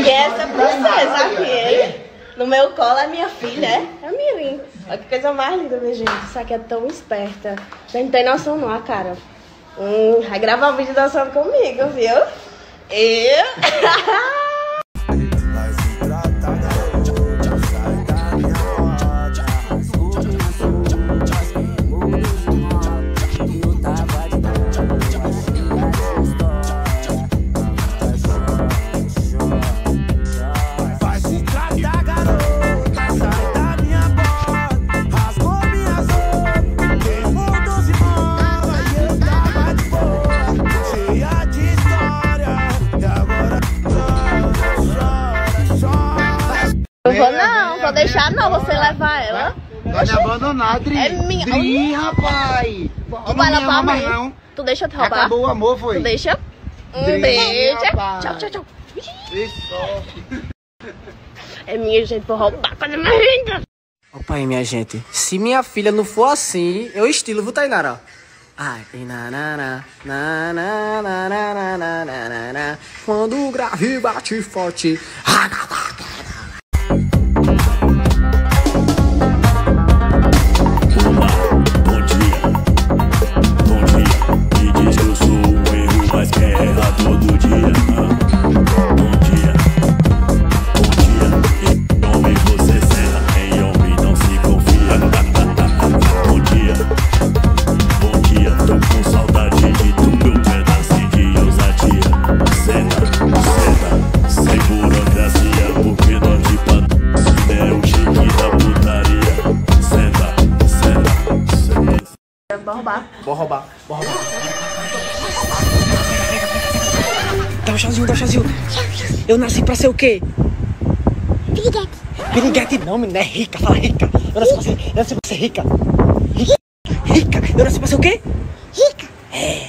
Quem é essa princesa aqui, hein? No meu colo é minha filha, é a Mirim. Olha que coisa mais linda, minha gente. Isso aqui é tão esperta. Você não tem noção não, a cara. Vai gravar um vídeo dançando comigo, viu? Eu... Não vou deixar não você levar ela. Vai me abandonar, Dri. É minha. Dri, rapaz. Não vai levar mais não. Tu deixa eu te roubar? Acabou o amor, foi? Tu deixa? Dri, Beijo. rapaz. Tchau, tchau, tchau. Isso. É minha, gente, vou roubar. Coisa mais linda. Opa aí, minha gente. Se minha filha não for assim, eu estilo, viu, Tainara? Ai, quando o grave bate forte. Vou roubar. Dá um tchauzinho. Eu nasci pra ser o quê? Piriguete. Piriguete não, menina, é rica, fala rica. Eu nasci pra ser rica. Rica. Eu nasci pra ser o quê? Rica. É.